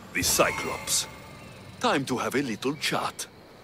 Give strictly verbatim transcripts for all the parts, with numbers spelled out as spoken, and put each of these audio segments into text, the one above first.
the Cyclops. Time to have a little chat.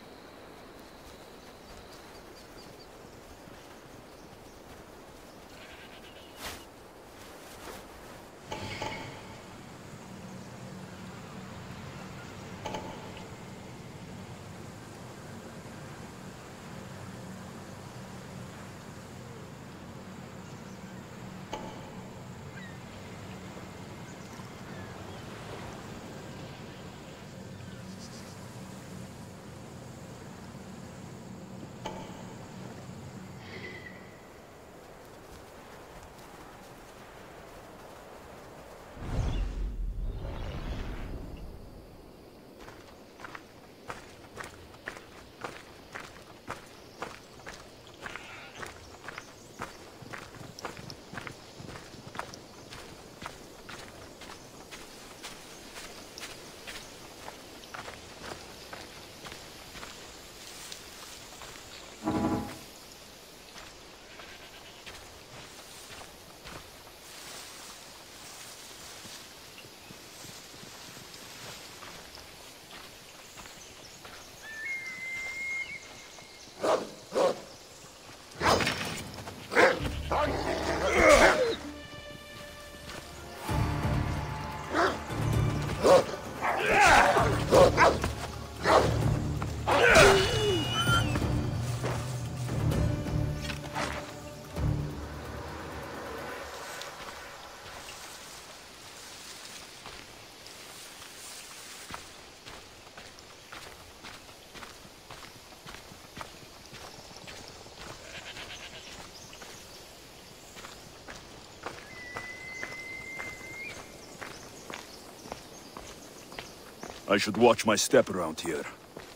I should watch my step around here.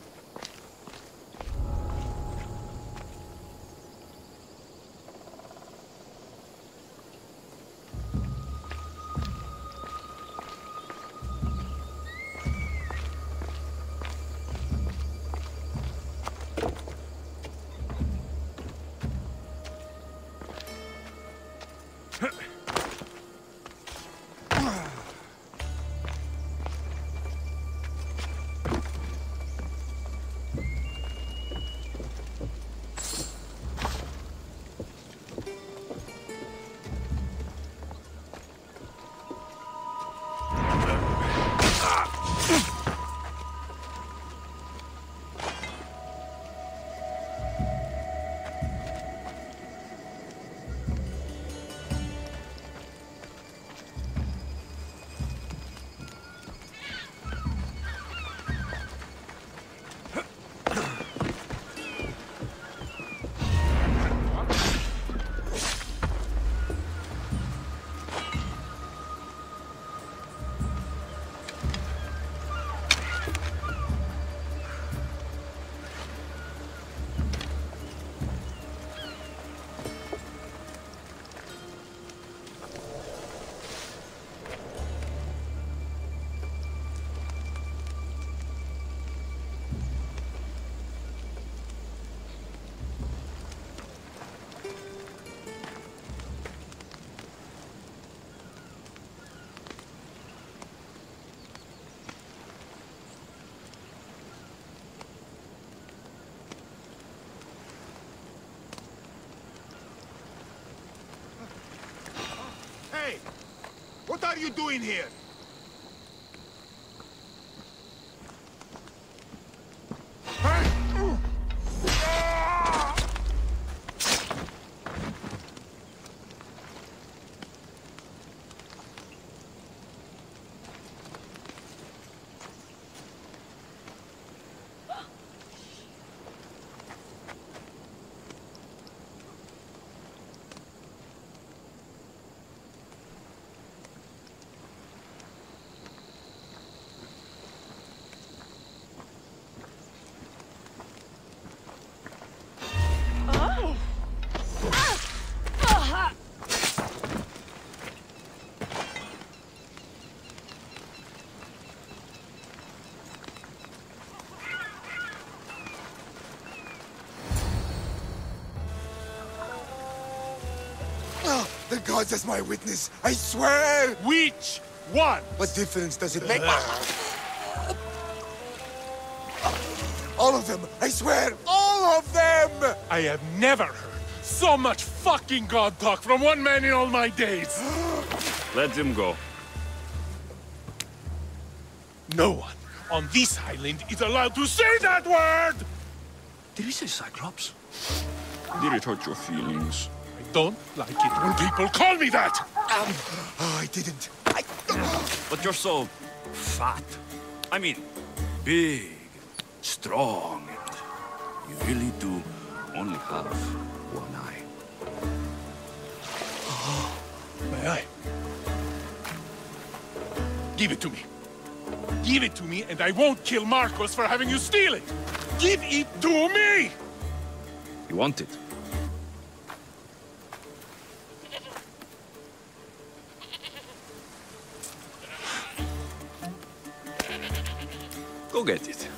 What are you doing here? The gods as my witness, I swear! Which one? What difference does it make? All of them! I swear! All of them! I have never heard so much fucking god talk from one man in all my days! Let him go. No one on this island is allowed to say that word! Did he say Cyclops? Did it hurt your feelings? I don't like it when people call me that! Um, oh, I didn't. I... But you're so... fat. I mean, big, strong, and you really do only have one eye. My eye. Give it to me. Give it to me, and I won't kill Marcos for having you steal it! Give it to me! You want it? Go get it.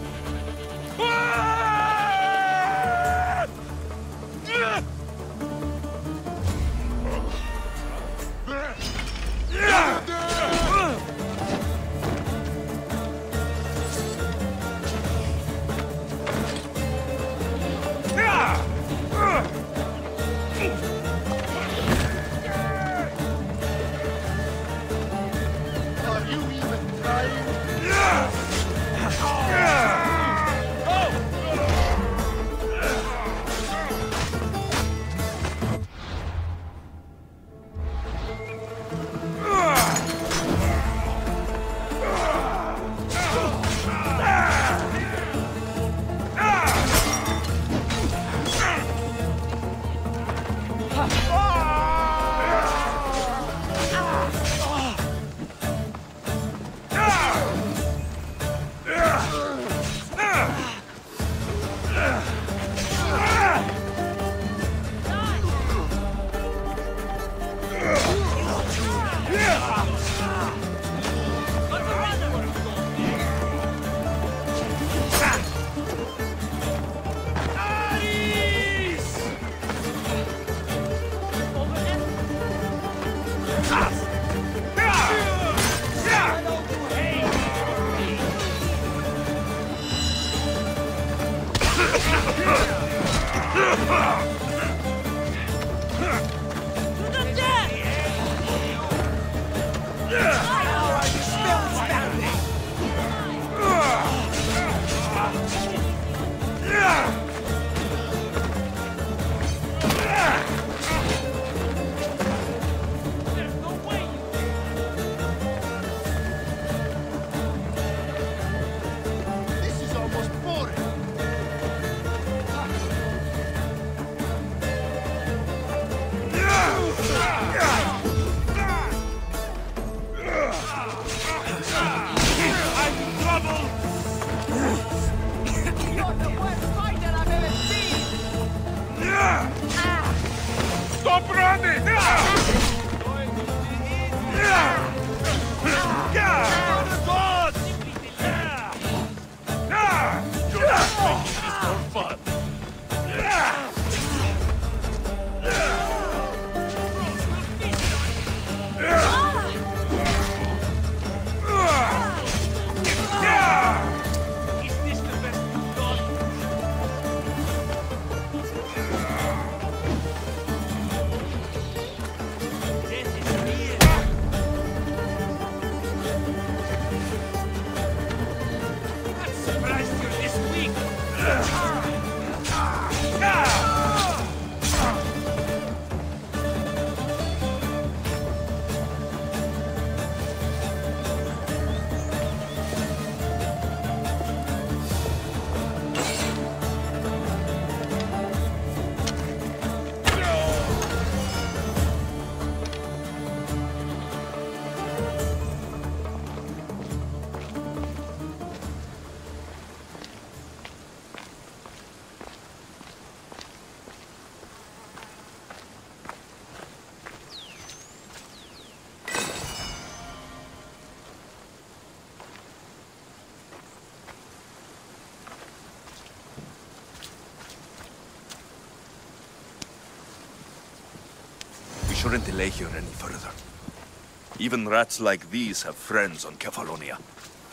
Shouldn't delay here any further. Even rats like these have friends on Kefalonia.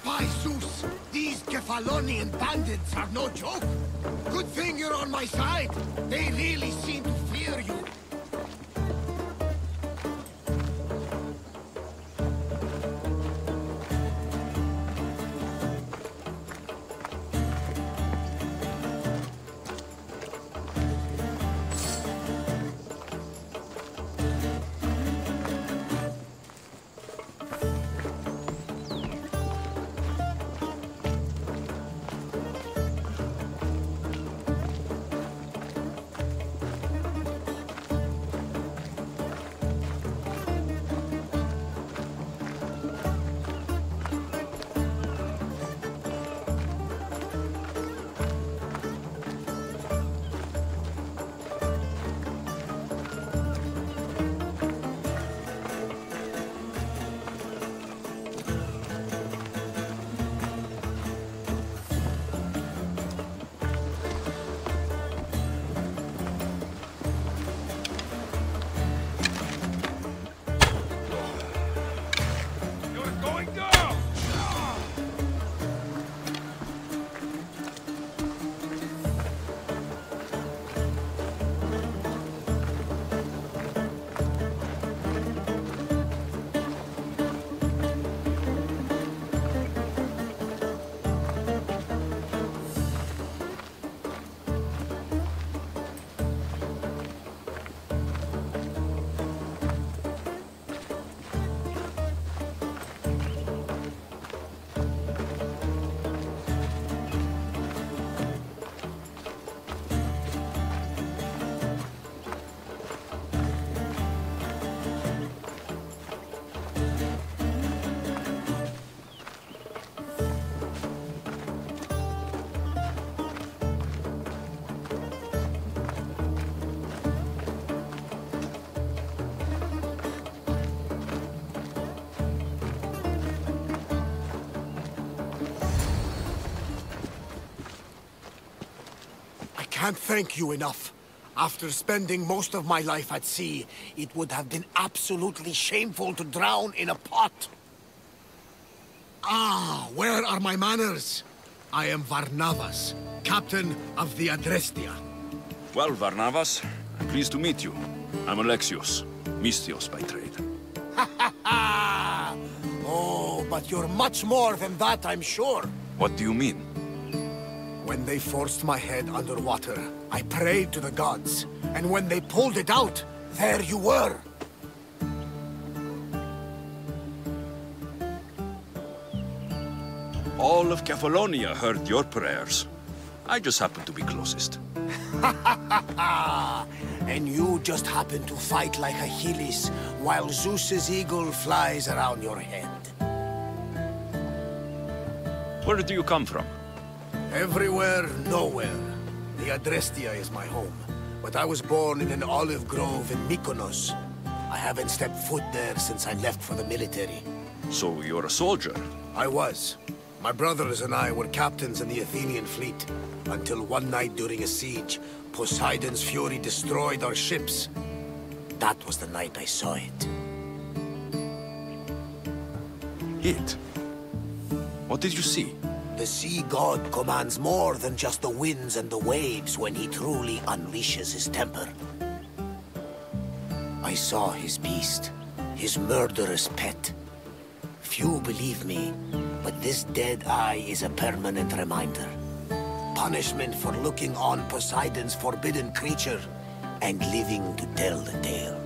By Zeus, these Kephalonian bandits are no joke. Good thing you're on my side. They really seem to fear you. I can't thank you enough. After spending most of my life at sea, it would have been absolutely shameful to drown in a pot. Ah, where are my manners? I am Varnavas, captain of the Adrestia. Well, Varnavas, I'm pleased to meet you. I'm Alexios, Mystios by trade. Ha ha ha! Oh, but you're much more than that, I'm sure. What do you mean? When they forced my head underwater, I prayed to the gods. And when they pulled it out, there you were. All of Kephallonia heard your prayers. I just happened to be closest. And you just happen to fight like Achilles, while Zeus's eagle flies around your head. Where do you come from? Everywhere, nowhere. The Adrestia is my home, but I was born in an olive grove in Mykonos. I haven't stepped foot there since I left for the military. So you're a soldier? I was. My brothers and I were captains in the Athenian fleet, until one night during a siege, Poseidon's fury destroyed our ships. That was the night I saw it. It? What did you see? The sea god commands more than just the winds and the waves when he truly unleashes his temper. I saw his beast, his murderous pet. Few believe me, but this dead eye is a permanent reminder. Punishment for looking on Poseidon's forbidden creature and living to tell the tale.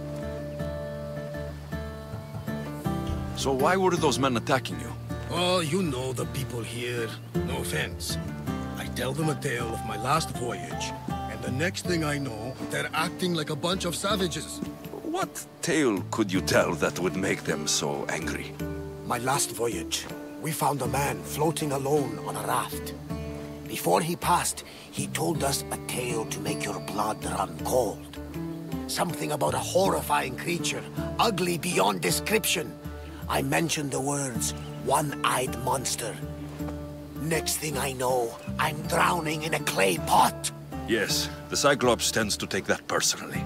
So why were those men attacking you? Oh, you know the people here. No offense. I tell them a tale of my last voyage, and the next thing I know, they're acting like a bunch of savages. What tale could you tell that would make them so angry? My last voyage, we found a man floating alone on a raft. Before he passed, he told us a tale to make your blood run cold. Something about a horrifying creature, ugly beyond description. I mentioned the words, one-eyed monster. Next thing I know, I'm drowning in a clay pot. Yes, the Cyclops tends to take that personally.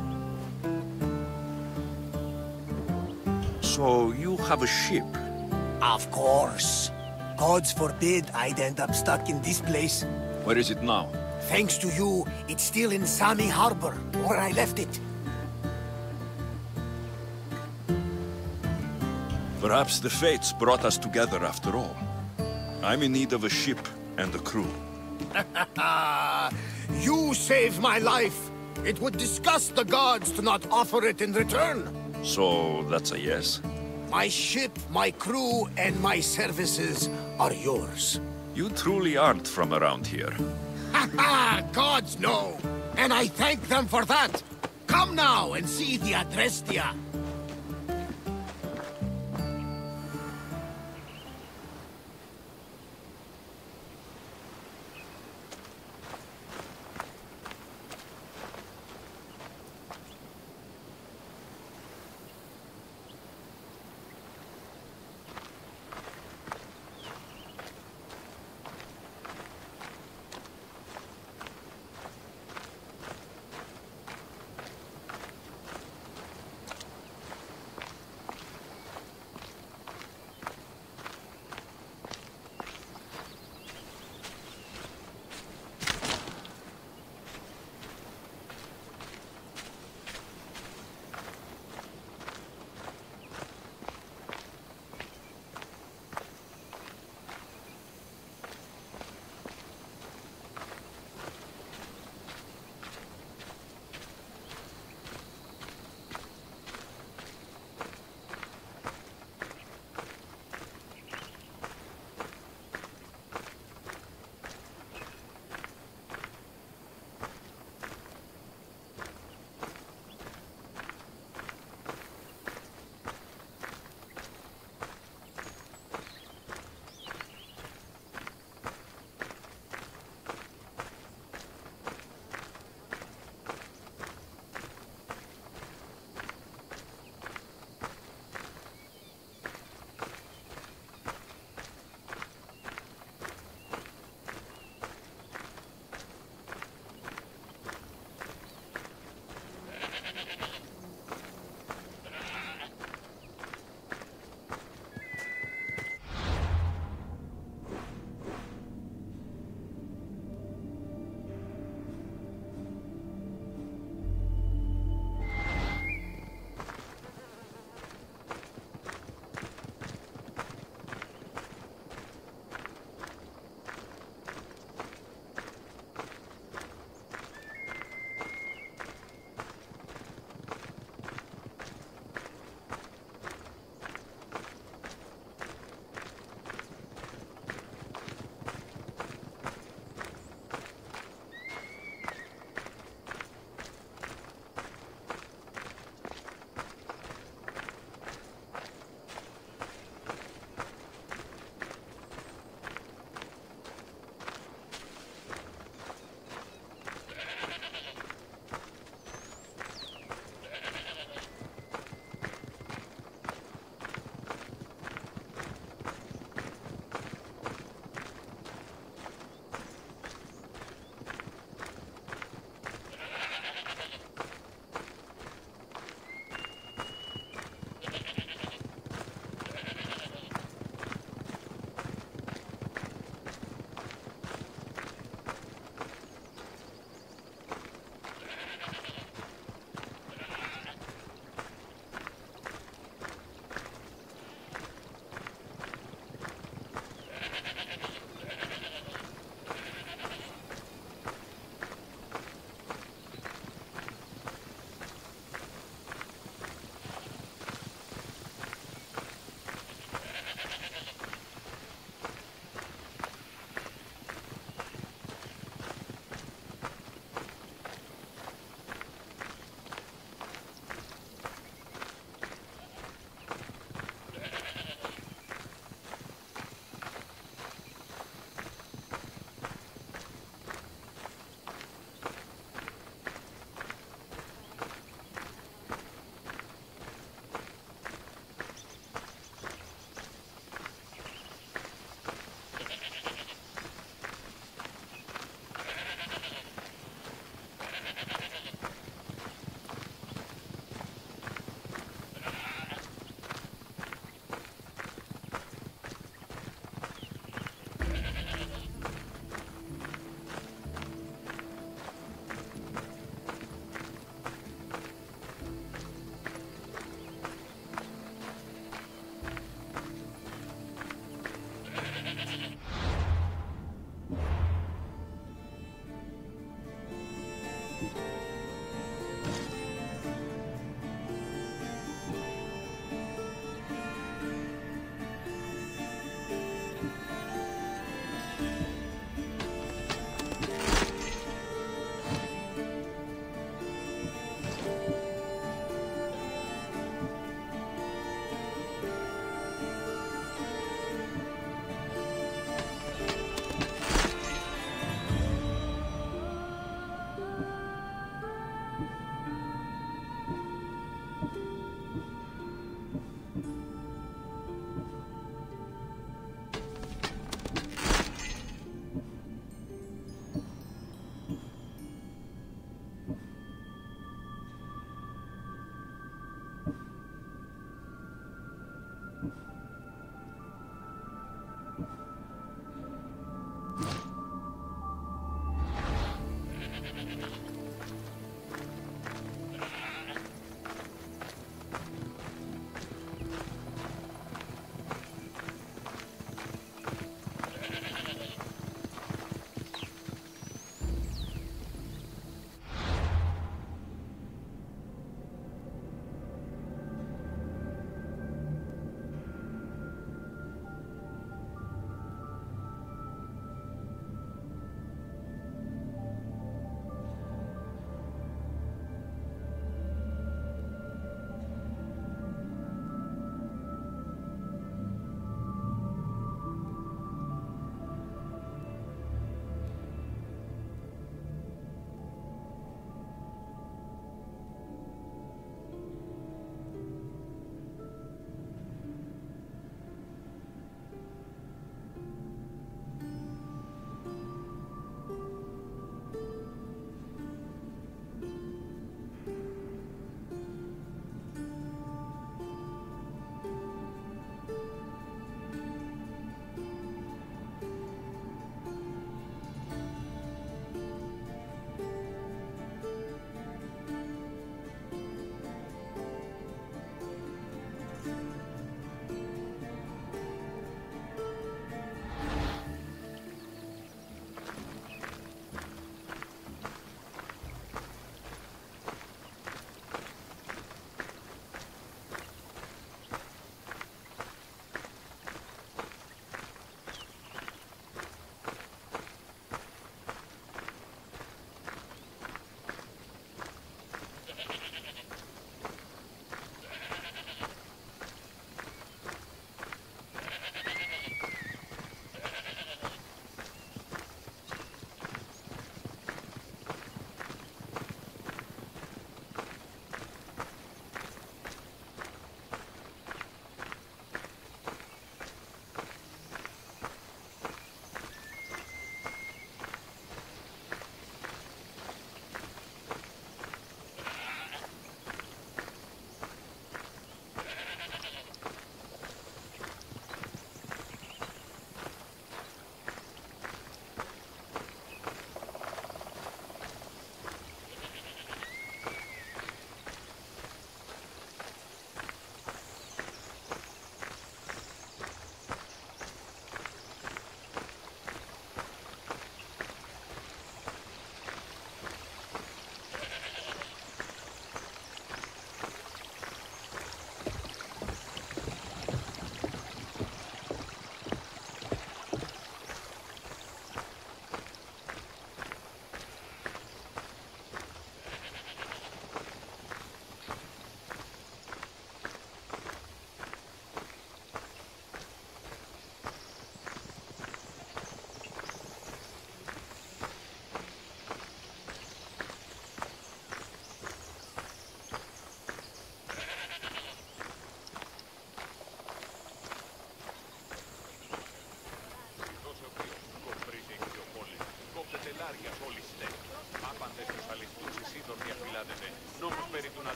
So you have a ship? Of course. Gods forbid I'd end up stuck in this place. Where is it now? Thanks to you, it's still in Sami Harbor, where I left it. Perhaps the fates brought us together after all. I'm in need of a ship and a crew. You saved my life. It would disgust the gods to not offer it in return. So, that's a yes? My ship, my crew, and my services are yours. You truly aren't from around here. Ha ha! Gods know! And I thank them for that! Come now and see the Adrestia!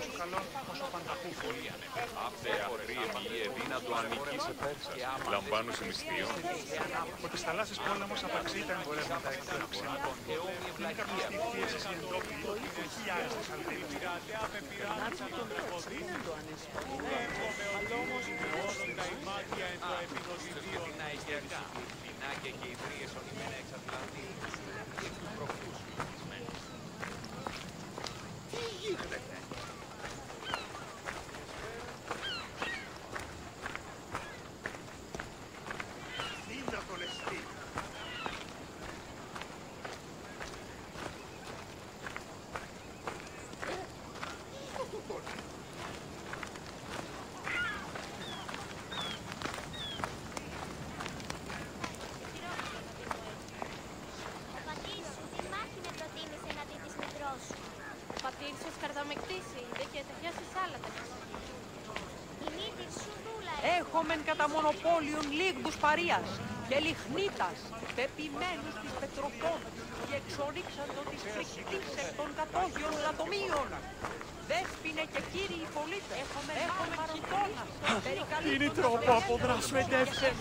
Λαμβάνωση μυστήριων. Ο της θαλάσσης πόλεμος απαξί τα εμπορεύματα εκτέλεξε. Πριν καπνιστεί πίεση οι εντόπιοι, οι χιλιάδες της Αλδίλης. Νάτσι τον προφοδίναν το ανεσπαθούν. Αλλά όμως στην αημάτια εν το επιδοσιδίο. Και οι ιδρύες ονειμένα εξ Ατλάντη και τους προφούς φυλισμένους. Τι γίνεται? Τι να το λεστεί? Έχομεν κατά μονοπόλιον λίγδους παρείας και λιχνίτας, πεπημένους της πετροπών και εξορίξαντο της φρικτής εκ των κατόγιων λατομείων. Δέσποινε και κύριοι πολίτες, έχομεν χιτώνας, Είναι τρόπο αποδράσου εντεύξεν.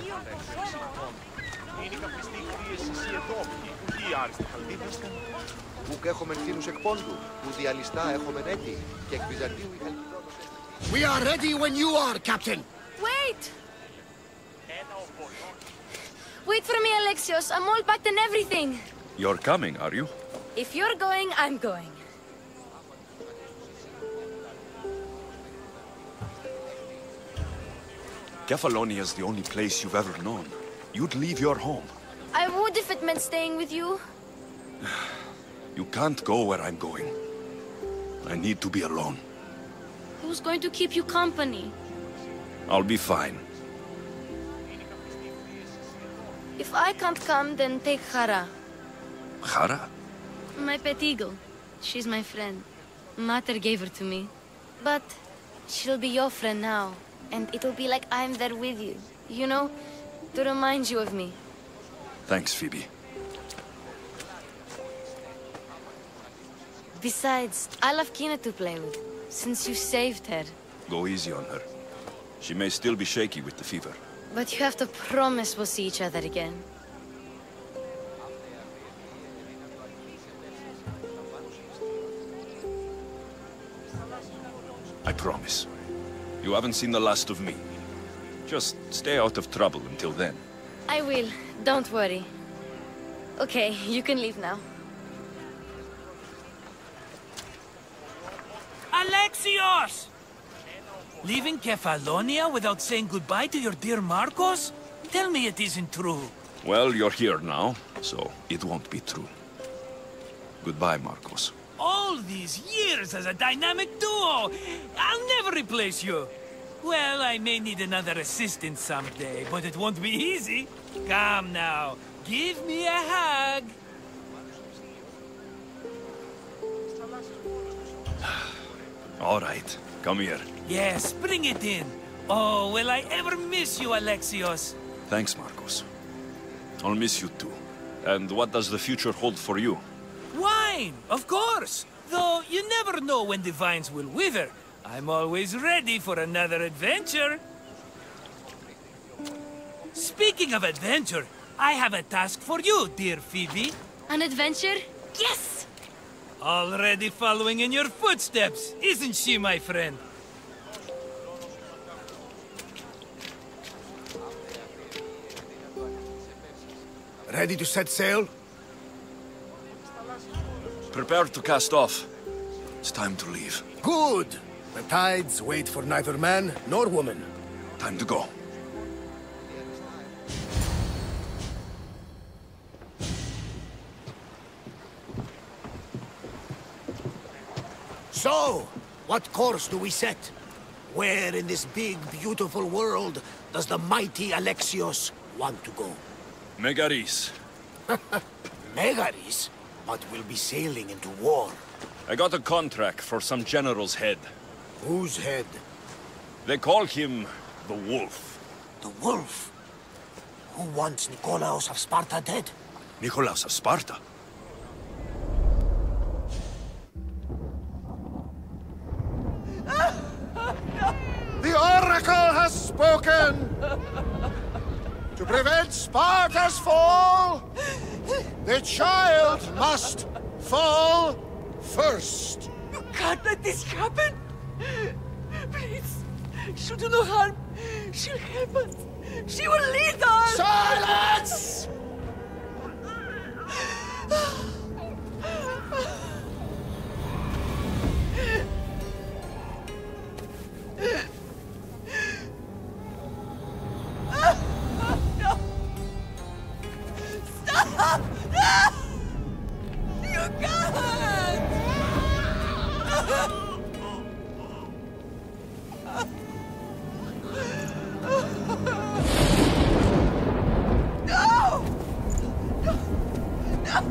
Είναι καπνιστή κρίεσης οι εντόπιοι, οι άριστοι χαλδίδεστε. Ουκ έχομεν θύνους εκ πόντου, που διαλυστά έχομεν έτη και εκ Βυζαντίου η Χαλκιδόνος. We are ready when you are, Captain. Wait! Wait for me, Alexios. I'm all packed and everything. You're coming, are you? If you're going, I'm going. Kefalonia is the only place you've ever known. You'd leave your home. I would if it meant staying with you. You can't go where I'm going. I need to be alone. Who's going to keep you company? I'll be fine. If I can't come, then take Hara, Hara? my pet eagle. She's my friend. Mater gave her to me. But she'll be your friend now, and it'll be like I'm there with you. You know, to remind you of me. Thanks, Phoebe. Besides, I'll have Kina to play with, since you saved her. Go easy on her. She may still be shaky with the fever. But you have to promise we'll see each other again. I promise. You haven't seen the last of me. Just stay out of trouble until then. I will. Don't worry. Okay, you can leave now. Alexios! Leaving Kefalonia without saying goodbye to your dear Marcos? Tell me it isn't true. Well, you're here now, so it won't be true. Goodbye, Marcos. All these years as a dynamic duo! I'll never replace you! Well, I may need another assistant someday, but it won't be easy. Come now, give me a hug! All right, come here. Yes, bring it in. Oh, will I ever miss you, Alexios? Thanks, Marcos. I'll miss you too. And what does the future hold for you? Wine, of course. Though you never know when the vines will wither. I'm always ready for another adventure. Speaking of adventure, I have a task for you, dear Phoebe. An adventure? Yes! Already following in your footsteps, isn't she, my friend? Ready to set sail? Prepare to cast off. It's time to leave. Good! The tides wait for neither man nor woman. Time to go. So, what course do we set? Where in this big, beautiful world does the mighty Alexios want to go? Megaris. Megaris? But we'll be sailing into war. I got a contract for some general's head. Whose head? They call him the Wolf. The Wolf? Who wants Nikolaos of Sparta dead? Nikolaos of Sparta? spoken! To prevent Sparta's fall, the child must fall first. You can't let this happen! Please, she'll do no harm. She'll help us. She will lead us! Silence! No! Stop! No! You can't! No! No!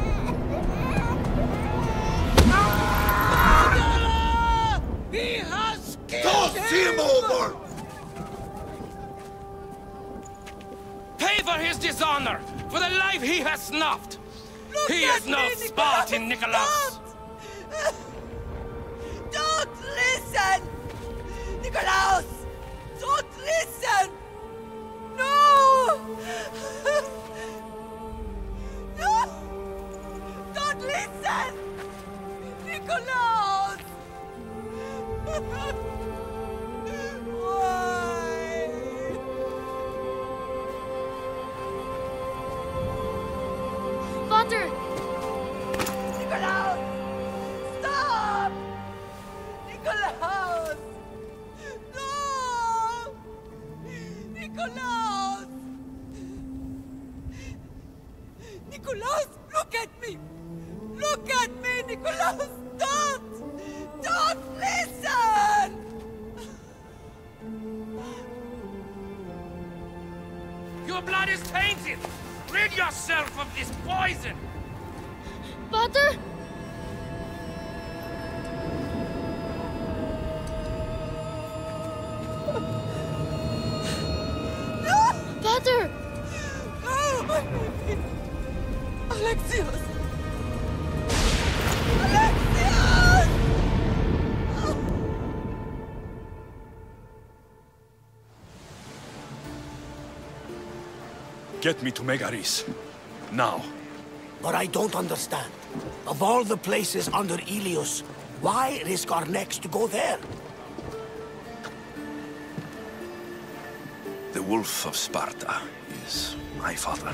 No! He has killed Toss him over! Pay for his dishonor, for the life he has snuffed! Look He at is no me, Spartan, Nicholas! Don't! Don't listen! Nikolaos! Don't listen! No! No! Don't listen! Nikolaos! Why? Father! Nikolaos! Stop! Nikolaos! No! Nikolaos! Nikolaos, look at me! Look at me, Nikolaos! Don't! Don't listen! Your blood is tainted! Rid yourself of this poison! Father! No! Father! Oh, my baby! Alexios! Alexios! Get me to Megaris. Now. But I don't understand. Of all the places under Ilios, why risk our necks to go there? The Wolf of Sparta is my father.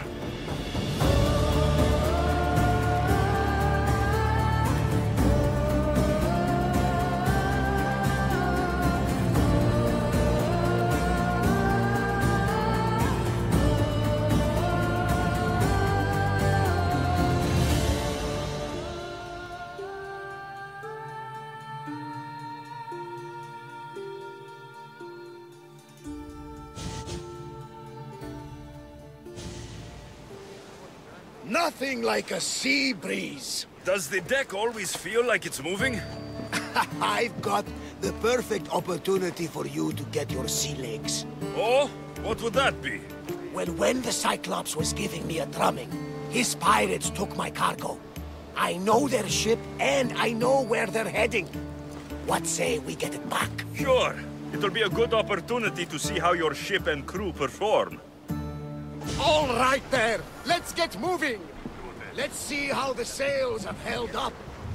Nothing like a sea breeze. Does the deck always feel like it's moving? I've got the perfect opportunity for you to get your sea legs. Oh? What would that be? Well, when the Cyclops was giving me a drumming, his pirates took my cargo. I know their ship, and I know where they're heading. What say we get it back? Sure. It'll be a good opportunity to see how your ship and crew perform. All right there, let's get moving. Let's see how the sails have held up.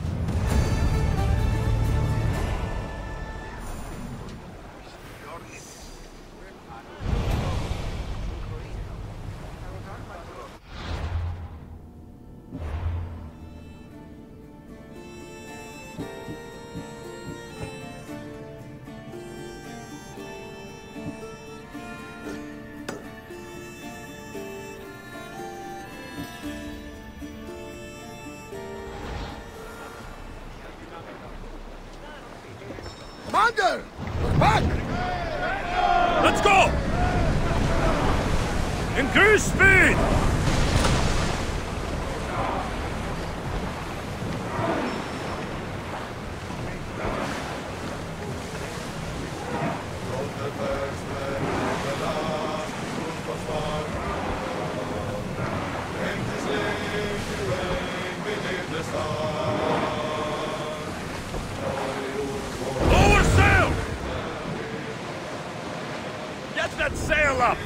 Commander! We're back! Let's go! Increase speed! that sail up!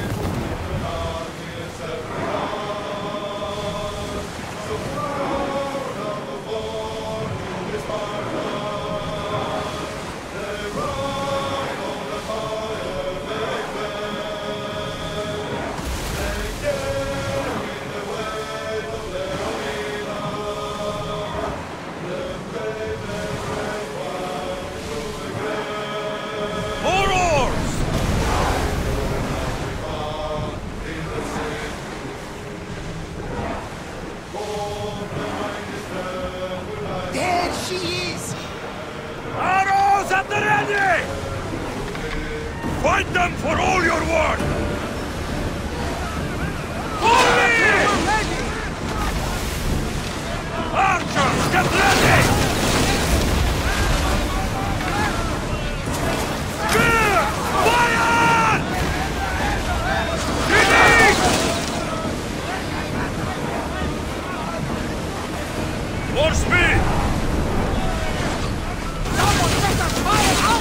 Fight them for all you're worth! Archers, get ready! Spear! Fire! Release! More speed! Someone let us fire out!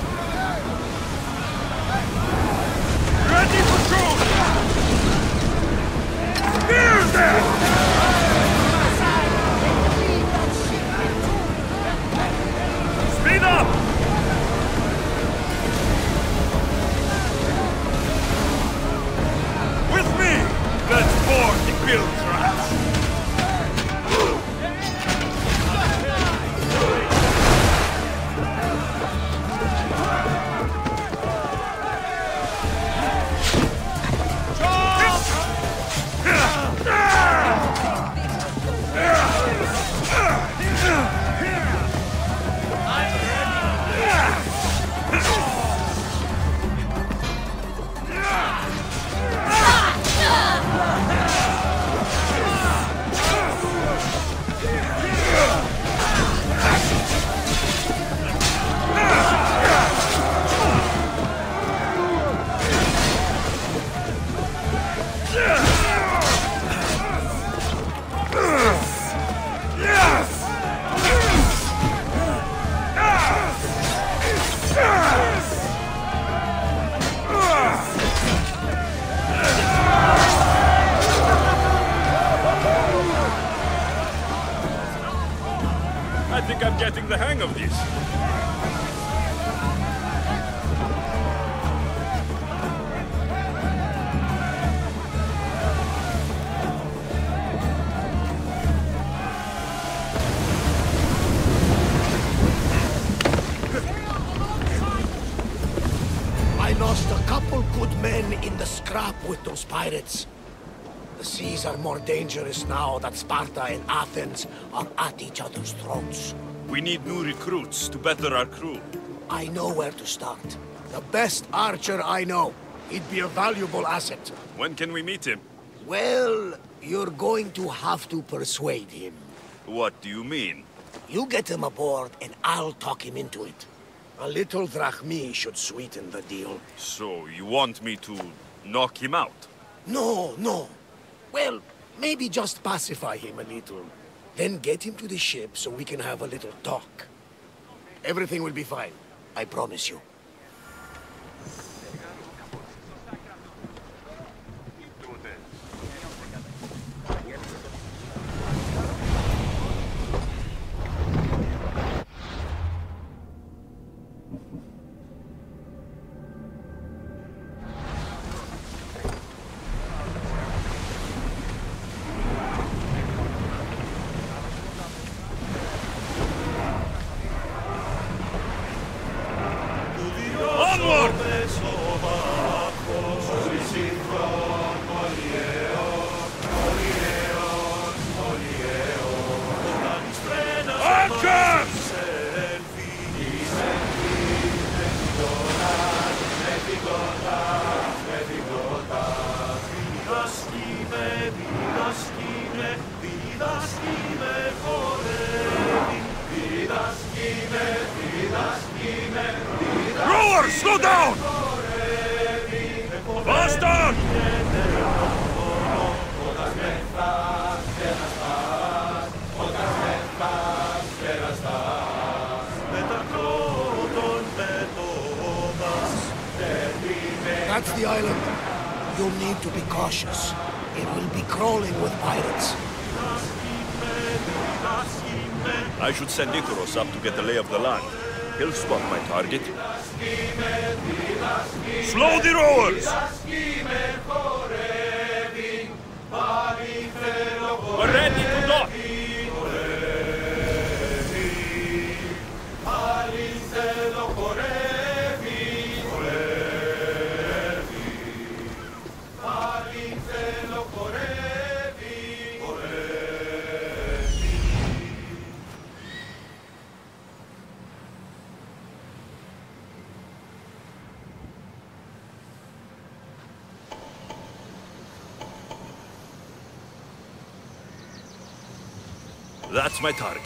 Ready for shoot! Spears there! Speed up! With me! Let's board the kill traps! I think I'm getting the hang of this. I lost a couple good men in the scrap with those pirates. The seas are more dangerous now that Sparta and Athens are at each other's throats. We need new recruits to better our crew. I know where to start. The best archer I know. He'd be a valuable asset. When can we meet him? Well, you're going to have to persuade him. What do you mean? You get him aboard and I'll talk him into it. A little drachmi should sweeten the deal. So, you want me to knock him out? No, no. Well, maybe just pacify him a little. Then get him to the ship so we can have a little talk. Everything will be fine. I promise you. Rowers, slow down! Fast on! That's the island. You'll need to be cautious. It will be crawling with pirates. I should send Icarus up to get the lay of the land. He'll spot my target. Slow the rowers! We're ready to dock! That's my target.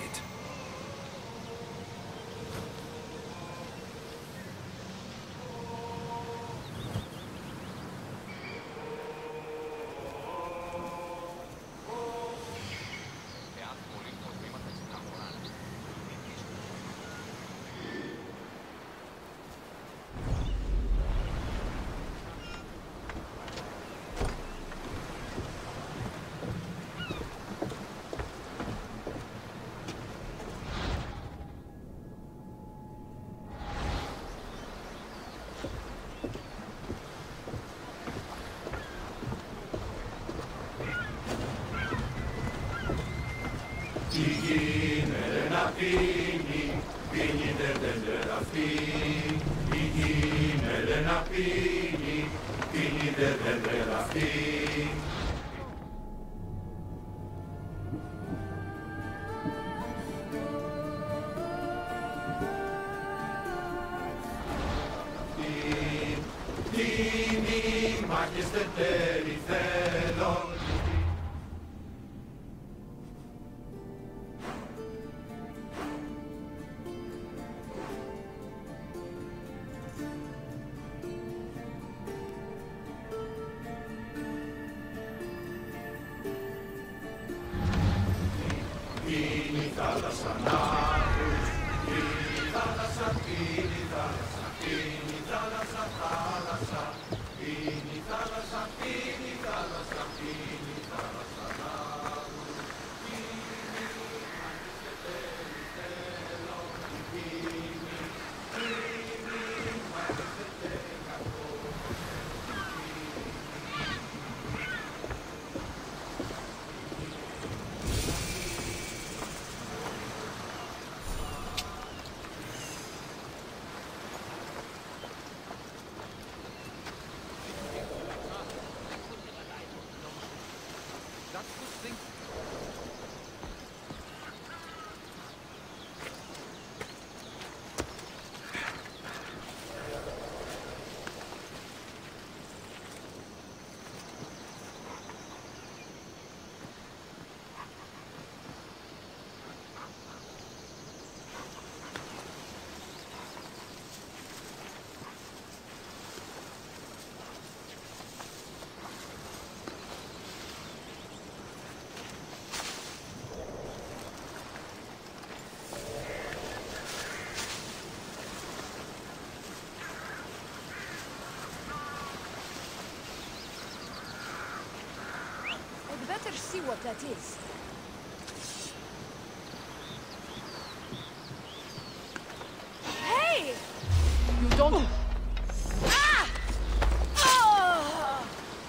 Better see what that is. Hey! You don't... Ah! Oh!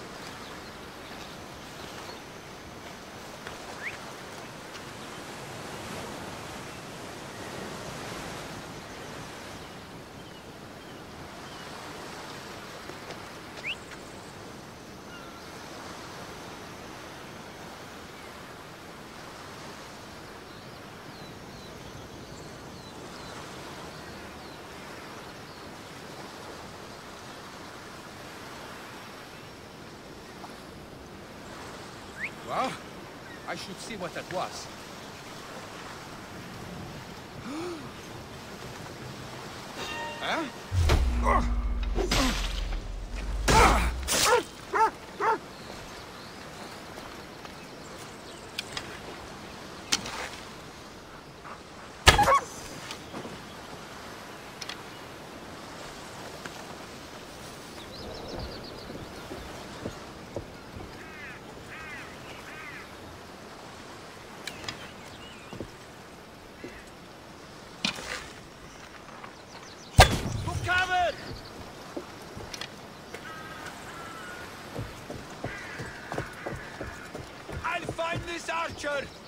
Well, I should see what that was. Huh? creature!